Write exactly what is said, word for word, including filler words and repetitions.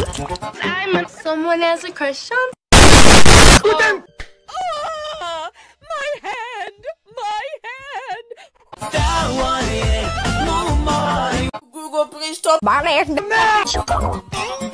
I'm someone has a crush on. Studden! Ah, my hand! My hand! Google, please stop. My hand.